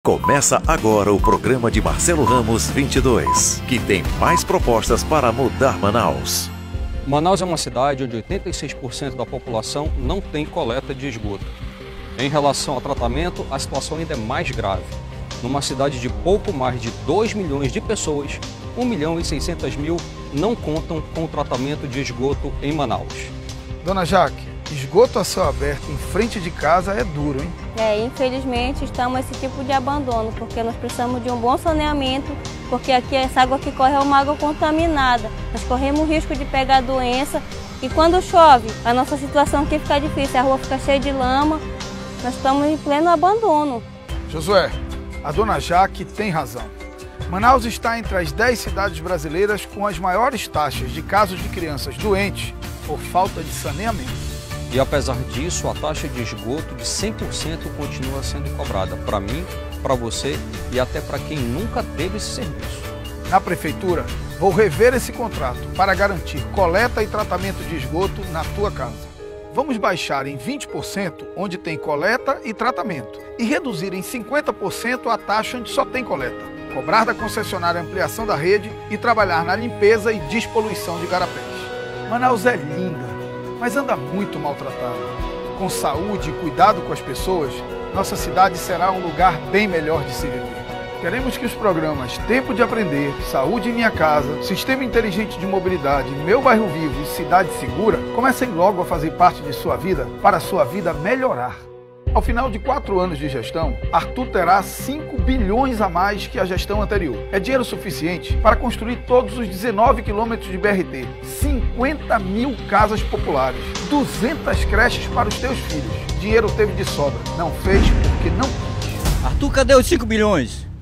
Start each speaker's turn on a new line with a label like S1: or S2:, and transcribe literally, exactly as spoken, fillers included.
S1: Começa agora o programa de Marcelo Ramos vinte e dois, que tem mais propostas para mudar Manaus.
S2: Manaus é uma cidade onde oitenta e seis por cento da população não tem coleta de esgoto. Em relação ao tratamento, a situação ainda é mais grave. Numa cidade de pouco mais de dois milhões de pessoas, um milhão e seiscentos mil não contam com o tratamento de esgoto em Manaus.
S3: Dona Jaque, esgoto a céu aberto em frente de casa é duro, hein?
S4: É, infelizmente estamos nesse tipo de abandono, porque nós precisamos de um bom saneamento, porque aqui essa água que corre é uma água contaminada. Nós corremos o risco de pegar doença e quando chove, a nossa situação aqui fica difícil, a rua fica cheia de lama, nós estamos em pleno abandono.
S3: Josué, a Dona Jaque tem razão. Manaus está entre as dez cidades brasileiras com as maiores taxas de casos de crianças doentes por falta de saneamento.
S2: E apesar disso, a taxa de esgoto de cem por cento continua sendo cobrada para mim, para você e até para quem nunca teve esse serviço.
S3: Na prefeitura, vou rever esse contrato para garantir coleta e tratamento de esgoto na tua casa. Vamos baixar em vinte por cento onde tem coleta e tratamento e reduzir em cinquenta por cento a taxa onde só tem coleta. Cobrar da concessionária a ampliação da rede e trabalhar na limpeza e despoluição de garapés. Manaus é linda, mas anda muito maltratada. Com saúde e cuidado com as pessoas, nossa cidade será um lugar bem melhor de se viver. Queremos que os programas Tempo de Aprender, Saúde em Minha Casa, Sistema Inteligente de Mobilidade, Meu Bairro Vivo e Cidade Segura comecem logo a fazer parte de sua vida para a sua vida melhorar. Ao final de quatro anos de gestão, Arthur terá cinco bilhões a mais que a gestão anterior. É dinheiro suficiente para construir todos os dezenove quilômetros de B R T, cinquenta mil casas populares, duzentas creches para os teus filhos. Dinheiro teve de sobra, não fez porque não quis.
S5: Arthur, cadê os cinco bilhões?